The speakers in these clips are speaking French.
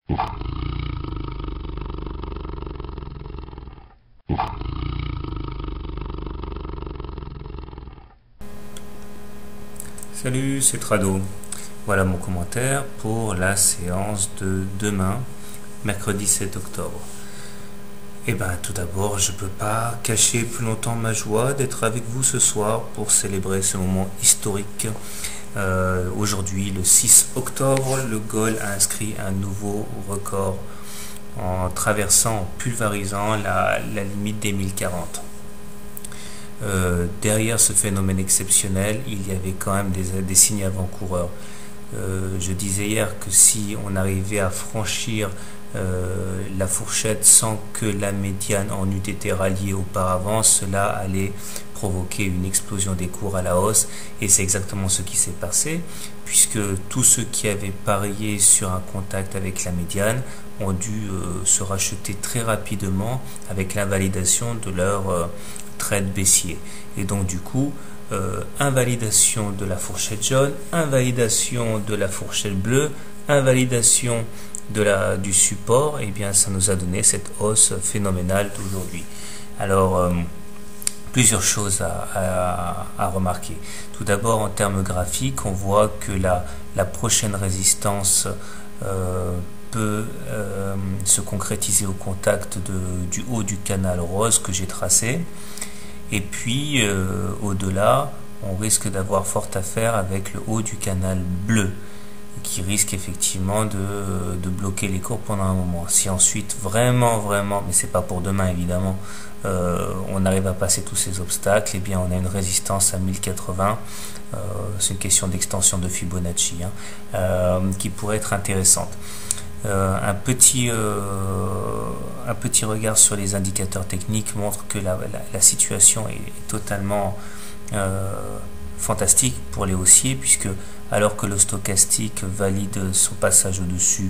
Salut, c'est Trado. Voilà mon commentaire pour la séance de demain, mercredi 7 octobre. Et ben tout d'abord, je ne peux pas cacher plus longtemps ma joie d'être avec vous ce soir pour célébrer ce moment historique. Aujourd'hui, le 6 octobre, le GOL a inscrit un nouveau record en traversant, en pulvérisant la limite des 1040. Derrière ce phénomène exceptionnel, il y avait quand même des signes avant-coureurs. Je disais hier que si on arrivait à franchir la fourchette sans que la médiane en eût été ralliée auparavant, cela allait provoquer une explosion des cours à la hausse, et c'est exactement ce qui s'est passé, puisque tous ceux qui avaient parié sur un contact avec la médiane ont dû se racheter très rapidement avec l'invalidation de leur trade baissier. Et donc du coup, invalidation de la fourchette jaune, invalidation de la fourchette bleue, invalidation du support, et bien ça nous a donné cette hausse phénoménale d'aujourd'hui. Alors plusieurs choses à remarquer. Tout d'abord, en termes graphiques, on voit que la prochaine résistance peut se concrétiser au contact du haut du canal rose que j'ai tracé, et puis au-delà on risque d'avoir fort affaire avec le haut du canal bleu qui risque effectivement de bloquer les cours pendant un moment. Si ensuite vraiment, mais c'est pas pour demain évidemment, on arrive à passer tous ces obstacles, et bien on a une résistance à 1080, c'est une question d'extension de Fibonacci, qui pourrait être intéressante. Un petit regard sur les indicateurs techniques montre que la situation est totalement fantastique pour les haussiers, puisque alors que le stochastique valide son passage au-dessus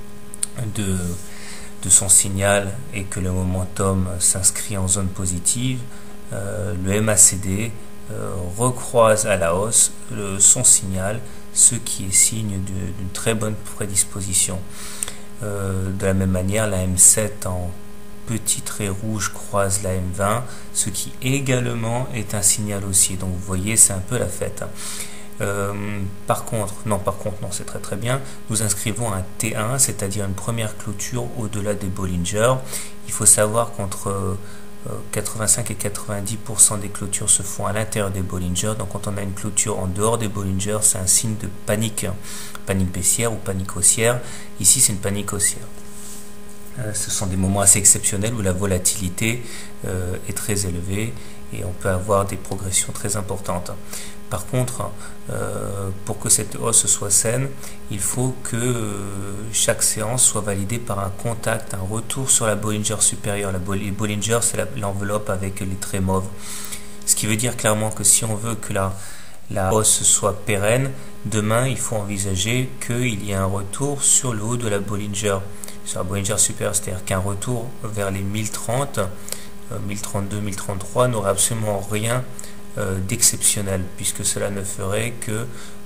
de son signal et que le momentum s'inscrit en zone positive, le MACD recroise à la hausse son signal, ce qui est signe d'une très bonne prédisposition. De la même manière, la M7 en petit trait rouge croise la M20, ce qui également est un signal haussier. Donc vous voyez, c'est un peu la fête. Par contre, non, c'est très bien. Nous inscrivons un T1, c'est-à-dire une première clôture au-delà des Bollinger. Il faut savoir qu'entre 85 et 90% des clôtures se font à l'intérieur des Bollinger. Donc quand on a une clôture en dehors des Bollinger, c'est un signe de panique baissière ou panique haussière. Ici, c'est une panique haussière. Ce sont des moments assez exceptionnels où la volatilité est très élevée et on peut avoir des progressions très importantes. Par contre, pour que cette hausse soit saine, il faut que chaque séance soit validée par un contact, un retour sur la Bollinger supérieure. Les Bollinger, c'est l'enveloppe avec les traits mauves. Ce qui veut dire clairement que si on veut que la hausse soit pérenne, demain, il faut envisager qu'il y ait un retour sur le haut de la Bollinger, sur la Bollinger supérieure, c'est-à-dire qu'un retour vers les 1030, 1032, 1033 n'aurait absolument rien d'exceptionnel, puisque cela ne ferait que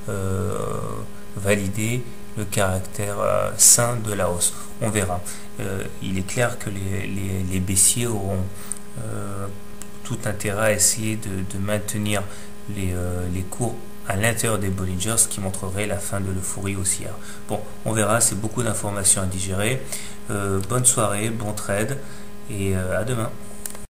valider le caractère sain de la hausse. On verra. Il est clair que les baissiers auront tout intérêt à essayer de maintenir les cours à l'intérieur des Bollinger, ce qui montrerait la fin de l'euphorie haussière. Bon, on verra, c'est beaucoup d'informations à digérer. Bonne soirée, bon trade, et à demain.